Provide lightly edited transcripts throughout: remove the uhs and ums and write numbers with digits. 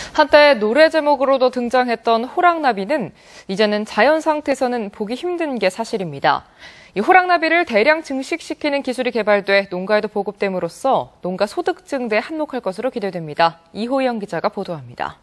한때 노래 제목으로도 등장했던 호랑나비는 이제는 자연 상태에서는 보기 힘든 게 사실입니다. 이 호랑나비를 대량 증식시키는 기술이 개발돼 농가에도 보급됨으로써 농가 소득 증대에 한몫할 것으로 기대됩니다. 이호영 기자가 보도합니다.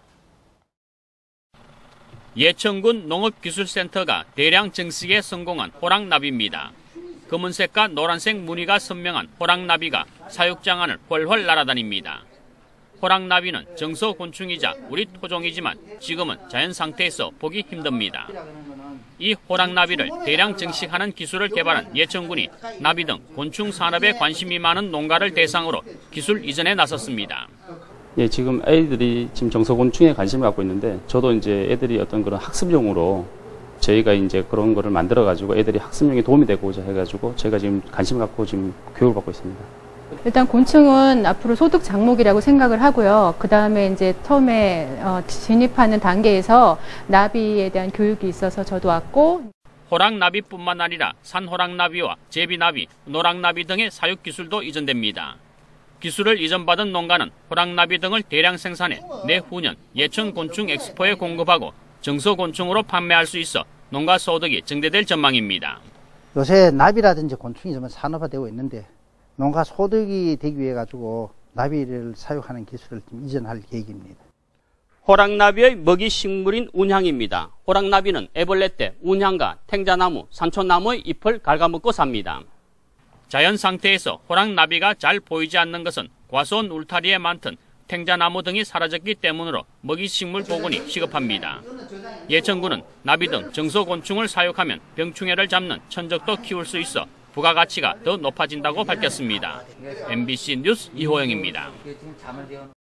예천군 농업기술센터가 대량 증식에 성공한 호랑나비입니다. 검은색과 노란색 무늬가 선명한 호랑나비가 사육장 안을 훨훨 날아다닙니다. 호랑나비는 정서곤충이자 우리 토종이지만 지금은 자연 상태에서 보기 힘듭니다. 이 호랑나비를 대량 증식하는 기술을 개발한 예천군이 나비 등 곤충 산업에 관심이 많은 농가를 대상으로 기술 이전에 나섰습니다. 예, 지금 애들이 지금 정서곤충에 관심을 갖고 있는데 저도 이제 애들이 어떤 그런 학습용으로 저희가 이제 그런 거를 만들어 가지고 애들이 학습용에 도움이 되고자 해가지고 저희가 지금 관심 갖고 지금 교육을 받고 있습니다. 일단 곤충은 앞으로 소득 작목이라고 생각을 하고요. 그 다음에 이제 처음에 진입하는 단계에서 나비에 대한 교육이 있어서 저도 왔고. 호랑나비뿐만 아니라 산호랑나비와 제비나비, 노랑나비 등의 사육 기술도 이전됩니다. 기술을 이전받은 농가는 호랑나비 등을 대량 생산해 내후년 예천곤충 엑스포에 공급하고 정서곤충으로 판매할 수 있어 농가 소득이 증대될 전망입니다. 요새 나비라든지 곤충이 좀 산업화되고 있는데 농가 소득이 되기 위해 가지고 나비를 사육하는 기술을 좀 이전할 계획입니다. 호랑나비의 먹이 식물인 운향입니다. 호랑나비는 애벌레 때 운향과 탱자나무, 산초나무의 잎을 갉아먹고 삽니다. 자연 상태에서 호랑나비가 잘 보이지 않는 것은 과수원 울타리에 많던 탱자나무 등이 사라졌기 때문으로 먹이식물 복원이 시급합니다. 예천군은 나비 등 정서곤충을 사육하면 병충해를 잡는 천적도 키울 수 있어 부가가치가 더 높아진다고 밝혔습니다. MBC 뉴스 이호영입니다.